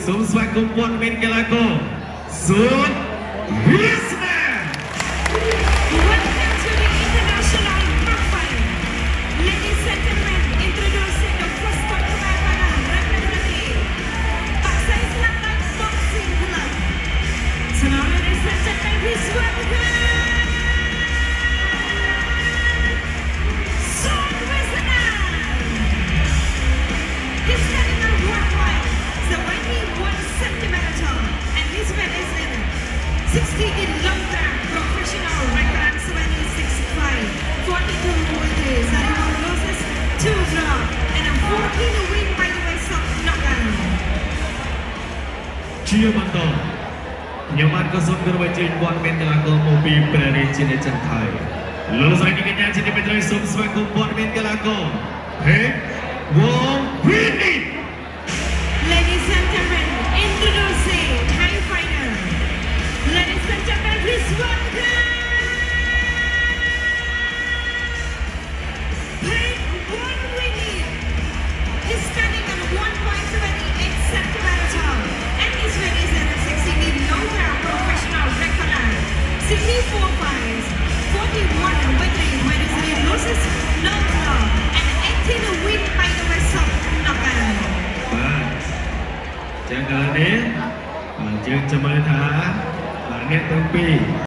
សូមស្វាគមន៍ព័ត៌មានកីឡាករសូនវិស្នា Welcome to the international cockfight. Ladies and gentlemen, introducing the first pertandingan representative Paksa Islam Boxing Club. So now, ladies and gentlemen, please welcome Son Wisna. He's standing on 1 centimeter tall, and his weight is in 60 kilogram. Professional record 76 42 wins, and one losses, 2 draw, and a 14 win by the way of knockout. ជាបន្តខ្ញុំបានក៏សូមគោរពអញ្ជើញព័ត៌មានកីឡាករមកពីព្រះរាជាណាចក្រថៃលោកស្រីកញ្ញាជាទីមេត្រីសូមស្វាគមន៍ព័ត៌មានកីឡាករហេវ៉ងវីនី Ladies and gentlemen, introducing Thai fighter. Ladies and gentlemen, please welcome Wong Winnie. He's standing on 1.78 centimeter tall, and his weight is at 60 kilogram. Professional record 64 fights, 41 wins, 23 losses, no draw, and 18 win by the result knockout. ចឹងនេះយើងចាំមើលថាអ្នកទាំងពីរ